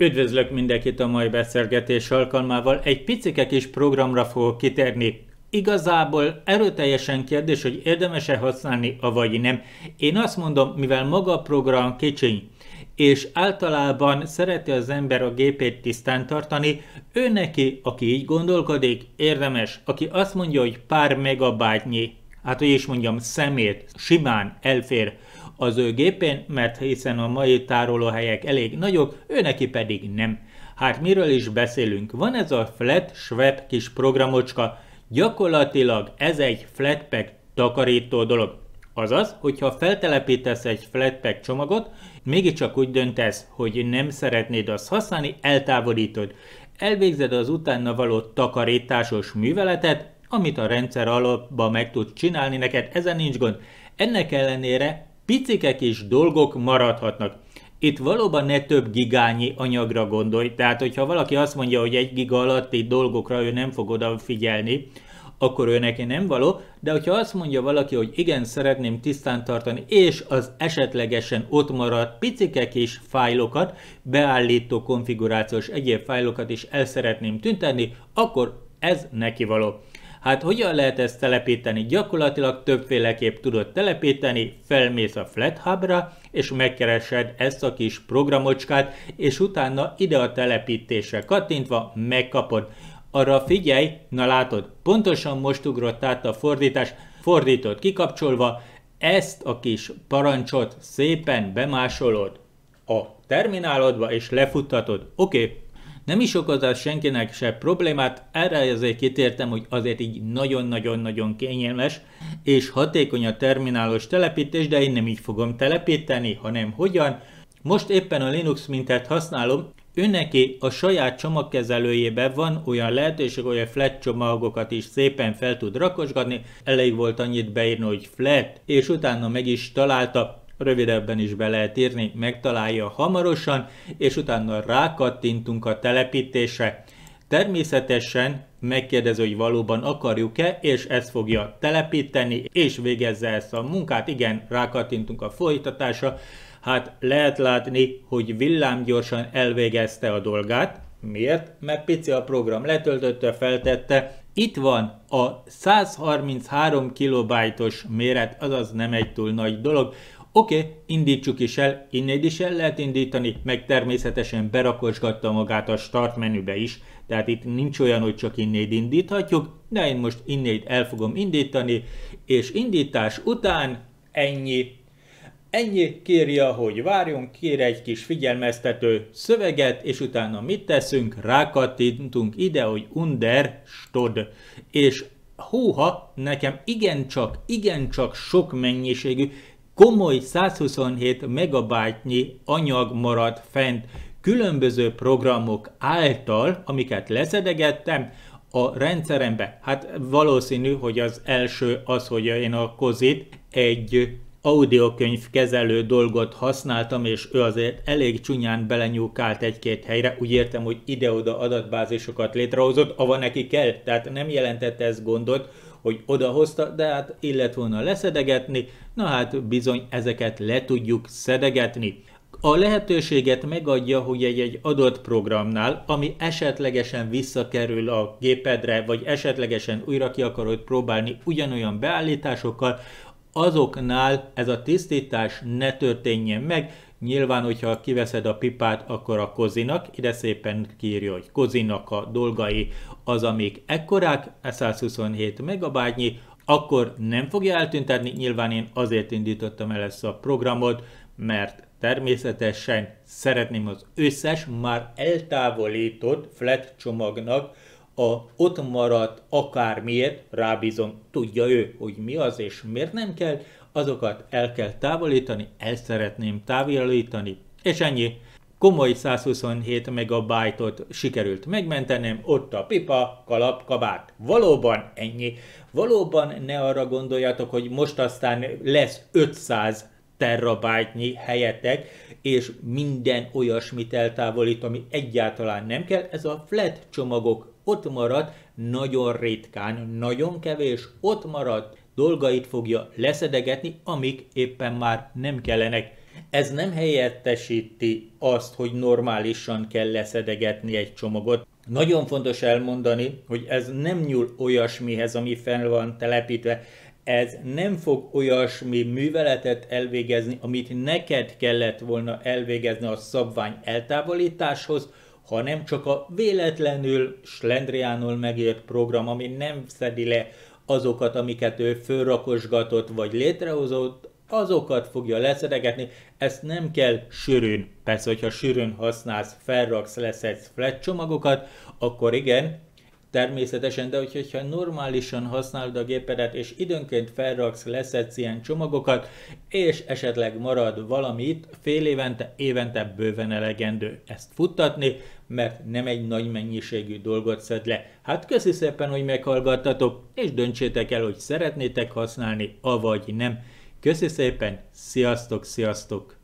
Üdvözlök mindenkit a mai beszélgetés alkalmával. Egy picike kis programra fogok kitérni. Igazából erőteljesen kérdés, hogy érdemes-e használni, avagy nem. Én azt mondom, mivel maga a program kicsiny, és általában szereti az ember a gépét tisztán tartani, ő neki, aki így gondolkodik, érdemes. Aki azt mondja, hogy pár megabájtnyi, hát hogy is mondjam, szemét simán elfér az ő gépén, mert hiszen a mai tárolóhelyek elég nagyok, ő neki pedig nem. Hát miről is beszélünk? Van ez a Flat kis programocska, gyakorlatilag ez egy Flatpak takarító dolog. Azaz, hogyha feltelepítesz egy Flatpak csomagot, mégiscsak úgy döntesz, hogy nem szeretnéd azt használni, eltávolítod. Elvégzed az utána való takarításos műveletet, amit a rendszer alapban meg tud csinálni neked, ezen nincs gond. Ennek ellenére picike kis dolgok maradhatnak. Itt valóban ne több gigányi anyagra gondolj, tehát hogyha valaki azt mondja, hogy 1 giga alatti dolgokra ő nem fog odafigyelni, akkor ő neki nem való, de hogyha azt mondja valaki, hogy igen, szeretném tisztán tartani, és az esetlegesen ott maradt picike kis fájlokat, beállító konfigurációs egyéb fájlokat is el szeretném tüntetni, akkor ez neki való. Hát hogyan lehet ezt telepíteni? Gyakorlatilag többféleképp tudod telepíteni, felmész a FlatHub-ra, és megkeresed ezt a kis programocskát, és utána ide a telepítésre kattintva megkapod. Arra figyelj, na látod, pontosan most ugrott át a fordítás, fordított kikapcsolva, ezt a kis parancsot szépen bemásolod a terminálodba, és lefuttatod. Oké. Nem is okoz az senkinek se problémát, erre azért kitértem, hogy azért így nagyon-nagyon-nagyon kényelmes és hatékony a terminálos telepítés, de én nem így fogom telepíteni, hanem hogyan. Most éppen a Linux Mintet használom, őneki a saját csomagkezelőjében van olyan lehetőség, hogy a flat csomagokat is szépen fel tud rakosgatni, elég volt annyit beírni, hogy flat, és utána meg is találta. Rövidebben is be lehet írni, megtalálja hamarosan, és utána rákattintunk a telepítésre. Természetesen megkérdezi, hogy valóban akarjuk-e, és ezt fogja telepíteni, és végezze ezt a munkát. Igen, rákattintunk a folytatásra. Hát lehet látni, hogy villámgyorsan elvégezte a dolgát. Miért? Mert pici a program, letöltötte, feltette. Itt van a 133 kilobájtos méret, azaz nem egy túl nagy dolog. Oké, indítsuk is el, innét is el lehet indítani, meg természetesen berakosgatta magát a start menübe is, tehát itt nincs olyan, hogy csak innét indíthatjuk, de én most innét el fogom indítani, és indítás után ennyi. Ennyi, kírja, hogy várjunk, kér egy kis figyelmeztető szöveget, és utána mit teszünk? Rákattintunk ide, hogy Understood, és húha, nekem igencsak sok mennyiségű, komoly 127 megabájtnyi anyag maradt fent különböző programok által, amiket leszedegettem a rendszerembe. Hát valószínű, hogy az első az, hogy én a Kozit egy audiokönyv kezelő dolgot használtam, és ő azért elég csúnyán belenyúkált egy-két helyre. Úgy értem, hogy ide-oda adatbázisokat létrehozott, ava neki kell, tehát nem jelentette ez gondot, hogy odahozta, de hát illet volna leszedegetni, na hát bizony ezeket le tudjuk szedegetni. A lehetőséget megadja, hogy egy adott programnál, ami esetlegesen visszakerül a gépedre, vagy esetlegesen újra ki akarod próbálni ugyanolyan beállításokkal, azoknál ez a tisztítás ne történjen meg. Nyilván, hogyha kiveszed a pipát, akkor a Kozinak, ide szépen kiírja, hogy Kozinak a dolgai az, amik ekkorák, 127 megabájtnyi, akkor nem fogja eltüntetni. Nyilván én azért indítottam el ezt a programot, mert természetesen szeretném az összes már eltávolított flat csomagnak a ott maradt akármiért, rábízom, tudja ő, hogy mi az és miért nem kell, azokat el kell távolítani, el szeretném távolítani, és ennyi. Komoly 127 megabájtot sikerült megmentenem, ott a pipa, kalap, kabát. Valóban ennyi. Valóban ne arra gondoljatok, hogy most aztán lesz 500 terabájtnyi helyetek, és minden olyasmit eltávolít, ami egyáltalán nem kell. Ez a flat csomagok ott marad, nagyon ritkán, nagyon kevés, ott marad, dolgait fogja leszedegetni, amik éppen már nem kellenek. Ez nem helyettesíti azt, hogy normálisan kell leszedegetni egy csomagot. Nagyon fontos elmondani, hogy ez nem nyúl olyasmihez, ami fel van telepítve. Ez nem fog olyasmi műveletet elvégezni, amit neked kellett volna elvégezni a szabvány eltávolításhoz, hanem csak a véletlenül slendriánul megírt program, ami nem szedi le azokat, amiket ő fölrakosgatott vagy létrehozott, azokat fogja leszedegetni, ezt nem kell sűrűn. Persze, hogyha sűrűn használsz, felraksz, leszedsz flat csomagokat, akkor igen, természetesen, de hogyha normálisan használod a gépedet, és időnként felraksz, leszedsz ilyen csomagokat, és esetleg marad valamit, fél évente, évente bőven elegendő ezt futtatni, mert nem egy nagy mennyiségű dolgot szed le. Hát köszi szépen, hogy meghallgattatok, és döntsétek el, hogy szeretnétek használni, avagy nem. Köszi szépen, sziasztok, sziasztok!